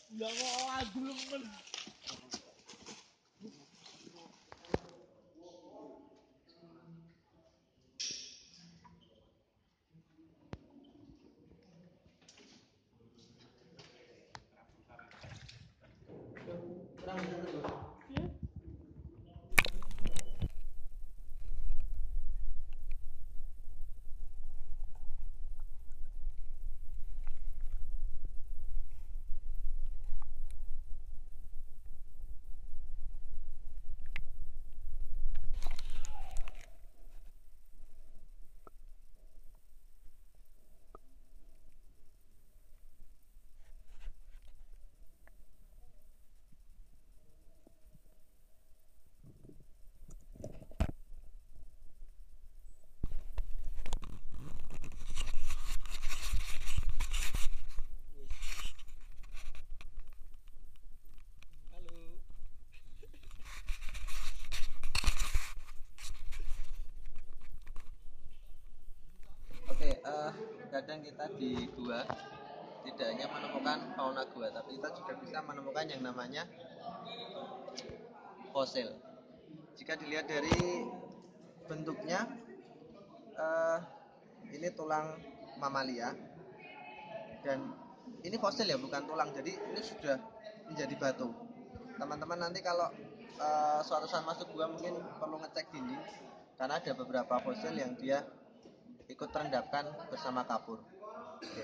Nggak mau adul men. Oke, kadang kita di gua tidak hanya menemukan fauna gua, tapi kita juga bisa menemukan yang namanya fosil. Jika dilihat dari bentuknya, ini tulang mamalia dan ini fosil ya, bukan tulang. Jadi ini sudah menjadi batu. Teman-teman nanti kalau suatu saat masuk gua mungkin perlu ngecek dinding karena ada beberapa fosil yang dia ikut terendapkan bersama kapur. Oke.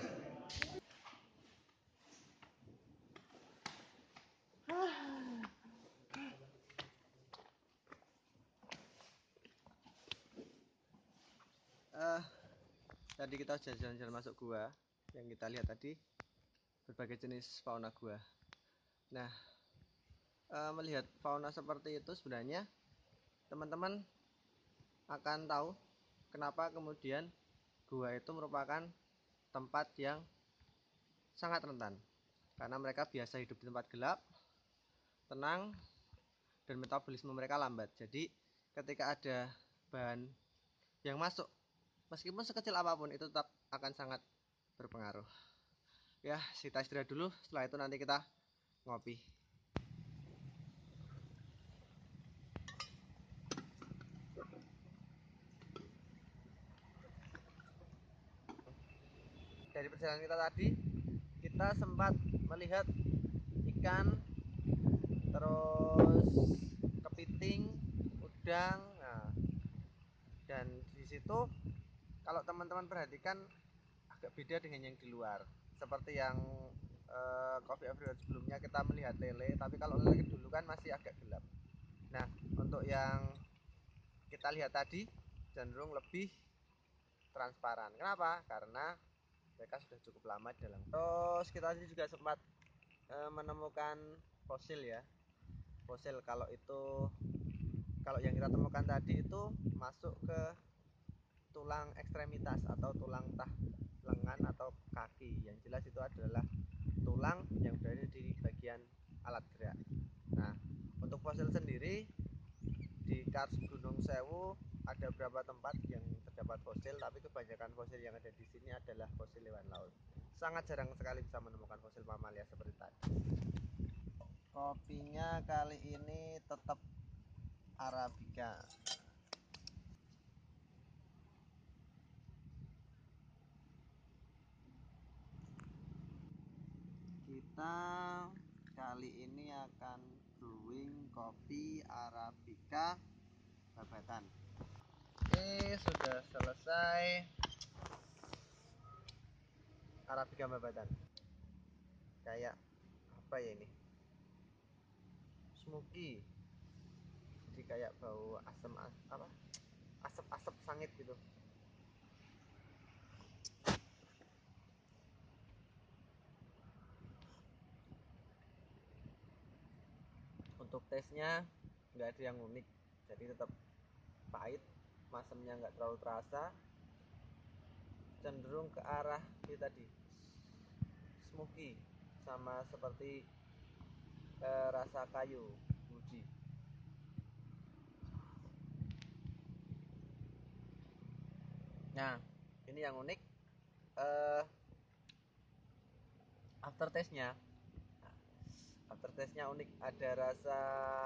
Tadi kita sudah jalan-jalan masuk gua. Yang kita lihat tadi berbagai jenis fauna gua. Nah, melihat fauna seperti itu sebenarnya teman-teman akan tahu kenapa kemudian gua itu merupakan tempat yang sangat rentan. Karena mereka biasa hidup di tempat gelap, tenang, dan metabolisme mereka lambat. Jadi ketika ada bahan yang masuk, meskipun sekecil apapun, itu tetap akan sangat berpengaruh. Ya, kita istirahat dulu, setelah itu nanti kita ngopi. Dari perjalanan kita tadi, kita sempat melihat ikan, terus kepiting, udang. Nah, dan di situ kalau teman-teman perhatikan agak beda dengan yang di luar. Seperti yang Coffee Everywhere sebelumnya kita melihat lele, tapi kalau lele dulu kan masih agak gelap. Nah, untuk yang kita lihat tadi cenderung lebih transparan. Kenapa? Karena mereka sudah cukup lama di dalam. Terus kita juga sempat menemukan fosil ya. Fosil kalau yang kita temukan tadi itu masuk ke tulang ekstremitas atau tulang tah lengan atau kaki. Yang jelas itu adalah tulang yang berada di bagian alat gerak. Nah, untuk fosil sendiri di Kars Gunung Sewu ada beberapa tempat yang terdapat fosil, tapi kebanyakan fosil yang ada di sini adalah fosil hewan laut. Sangat jarang sekali bisa menemukan fosil mamalia seperti tadi. Kopinya kali ini tetap Arabica. Kita kali ini akan brewing kopi Arabica babatan. Ini sudah selesai Arabica babatan. Kayak apa ya ini? Smoky. Jadi kayak bau asam apa? Asap-asap sangit gitu. Untuk tesnya nggak ada yang unik, jadi tetap pahit, masamnya nggak terlalu terasa, cenderung ke arah ini tadi smoky sama seperti rasa kayu woody. Nah, ini yang unik, after taste-nya Aftertaste-nya unik, ada rasa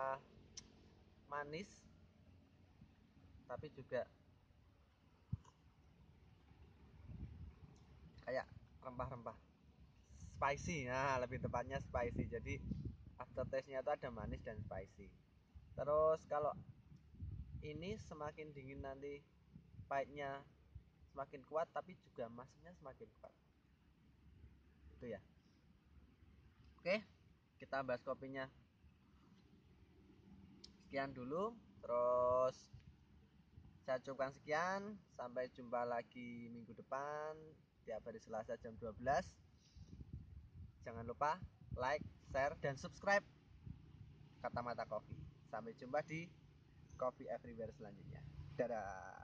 manis tapi juga kayak rempah-rempah, spicy. Nah, lebih tepatnya spicy. Jadi aftertaste-nya itu ada manis dan spicy. Terus kalau ini semakin dingin nanti pahitnya semakin kuat, tapi juga manisnya semakin kuat. Itu ya. Oke, kita bahas kopinya. Sekian dulu. Terus saya cukupkan sekian. Sampai jumpa lagi minggu depan tiap hari Selasa jam 12. Jangan lupa like, share, dan subscribe Kata Mata Kopi. Sampai jumpa di Kopi Everywhere selanjutnya. Dadah.